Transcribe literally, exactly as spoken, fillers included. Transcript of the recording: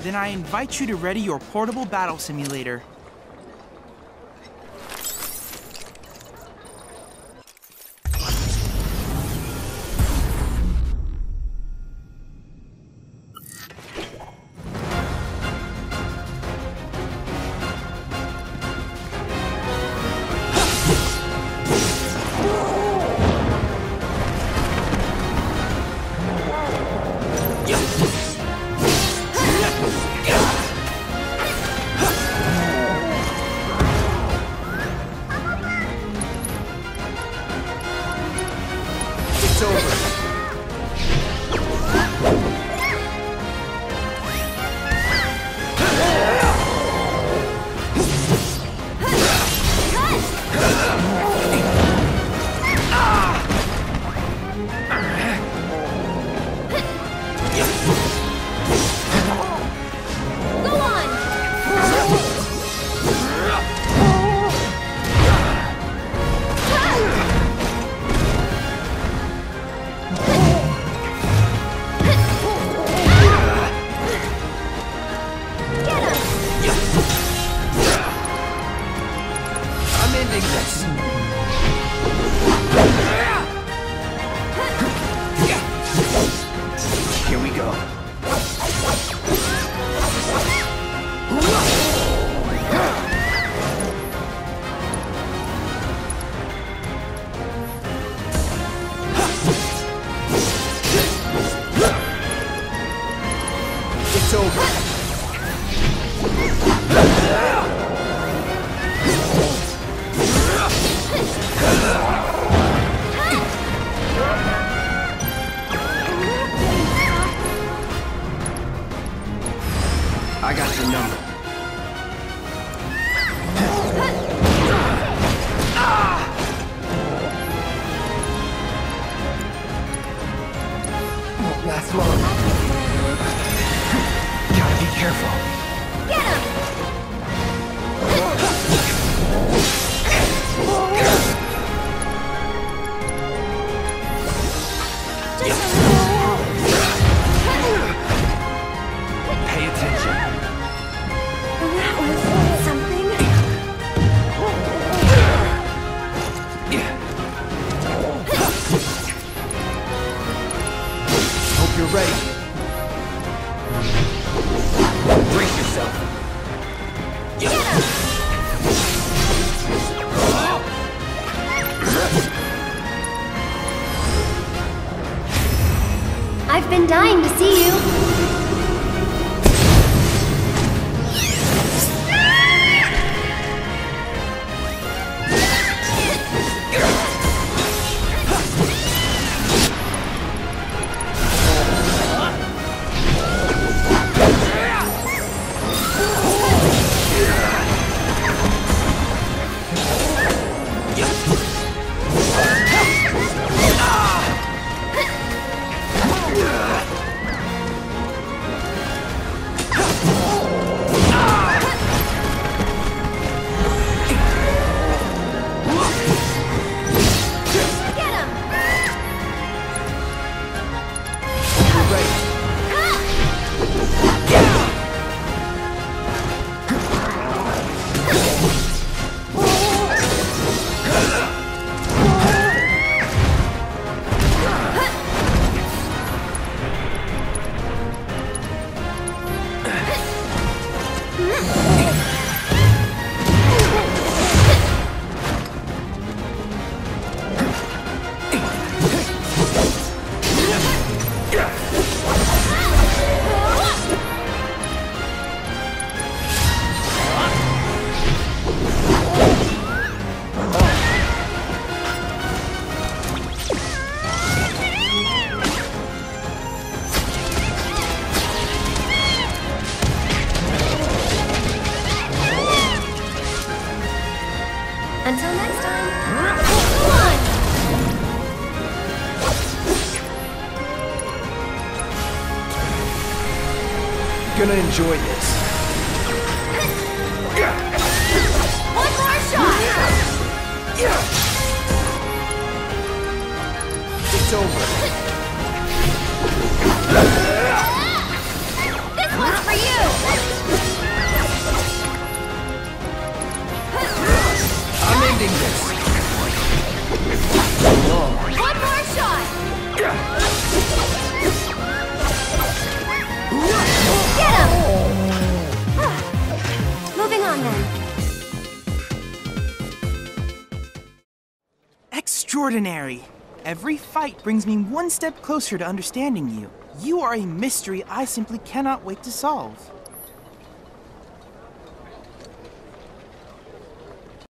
Then I invite you to ready your portable battle simulator. I got your number. Won't last long. Gotta be careful. Get him! Pay attention. That was something. Hope you're ready. Brace yourself. Get him! I've been dying to see you. Until next time, go on! Gonna enjoy this. One more shot! It's over. This one's for for you! I'm ending this. One more shot! Get him! Moving on then. Extraordinary! Every fight brings me one step closer to understanding you. You are a mystery I simply cannot wait to solve.